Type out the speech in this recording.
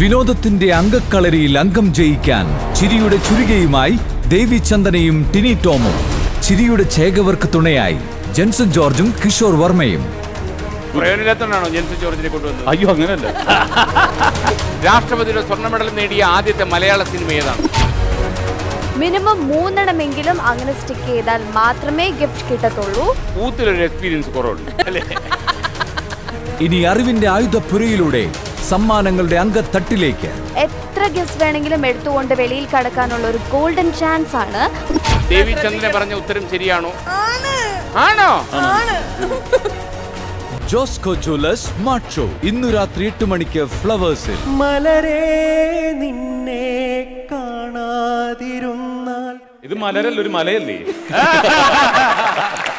വിനോദത്തിന്റെ അംഗക്കളരിയിൽ അംഗം ജയിക്കാൻ ചിരിയുടെ ചുരികയുമായി ദേവി ചന്ദനയും ടിനി ടോമും, ചിരിയുടെ ചേകവർക്ക് തുണയായി ജെൻസൺ ജോർജും കിഷോർ വർമ്മയും. പ്രയോജനത്തിനാണോ ജെൻസൺ ജോർജിനെ കൊണ്ടുവന്നത്? അയ്യോ, അങ്ങനെയല്ല. രാഷ്ട്രപതിയുടെ സ്വർണ്ണ മെഡൽ നേടിയ ആദ്യത്തെ മലയാള സിനിമ ഏതാണ്? മിനിമം 3 എണ്ണമെങ്കിലും അങ്ങനെ സ്റ്റിക്ക് ചെയ്താൽ മാത്രമേ ഗിഫ്റ്റ് കിട്ടത്തുള്ളൂ. ഊത്തിലൊരു എക്സ്പീരിയൻസ് കുറവുണ്ട് അല്ലേ? ഇനി അറിവിന്റെ ആയുധപ്പുരയിലൂടെ സമ്മാനങ്ങളുടെ അംഗത്തട്ടിലേക്ക് എത്ര ഗിഫ്റ്റ് വേണമെങ്കിലും എടുത്തുകൊണ്ട് വെളിയിൽ കടക്കാനുള്ള ഒരു ഗോൾഡൻ ചാൻസ് ആണ്. ദേവി ചന്ദ്രനെ പറഞ്ഞ ഉത്തരം ശരിയാണോ? ആണോ? ജോസ്കോ ജ്വല്ലേഴ്സ് സ്മാർട്ട് ഷോ ഇന്നു രാത്രി 8 മണിക്ക് ഫ്ലവേഴ്സിൽ. മലരേ നിന്നെ കാണാതിരുന്നാൽ ഇത് മലരല്ല, ഒരു മലയല്ലേ?